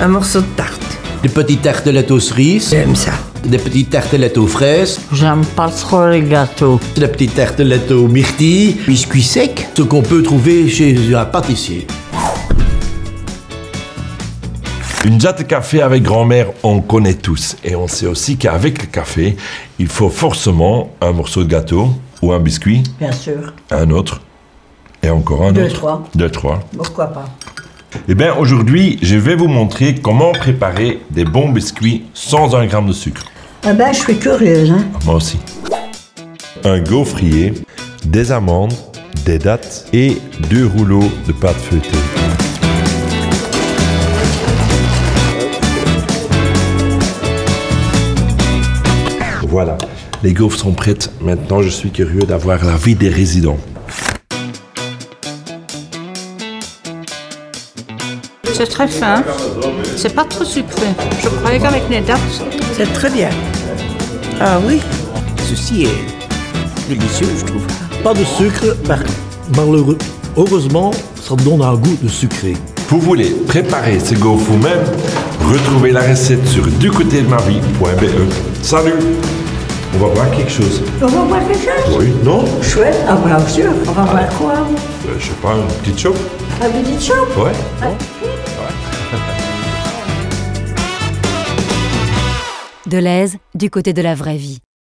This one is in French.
Un morceau de tarte. Des petites tartelettes aux cerises. J'aime ça. Des petites tartelettes aux fraises. J'aime pas trop les gâteaux. Des petites tartelettes aux myrtilles. Biscuits secs. Ce qu'on peut trouver chez un pâtissier. Une jatte de café avec grand-mère, on connaît tous. Et on sait aussi qu'avec le café, il faut forcément un morceau de gâteau ou un biscuit. Bien sûr. Un autre. Et encore un Deux, autre. trois. Deux, trois. Pourquoi pas? Eh bien, aujourd'hui, je vais vous montrer comment préparer des bons biscuits sans 1 gramme de sucre. Eh ben, je suis curieuse, hein. Moi aussi. Un gaufrier, des amandes, des dattes et 2 rouleaux de pâte feuilletée. Voilà, les gaufres sont prêtes. Maintenant, je suis curieux d'avoir l'avis des résidents. C'est très fin, c'est pas trop sucré. Je croyais qu'avec les dattes, C'est très bien. Ah oui. Ceci est délicieux, je trouve. Pas de sucre, malheureux. Heureusement, ça donne un goût de sucré. Vous voulez préparer ces gaufres vous-même? Retrouvez la recette sur ducotédemavie.be. Salut! On va voir quelque chose. On va voir quelque chose? Oui, non? Chouette. Ah, bien sûr. On va voir quoi? Je sais pas, une petite chope? Un petit shop? Ouais. Delhaize, du côté de la vraie vie.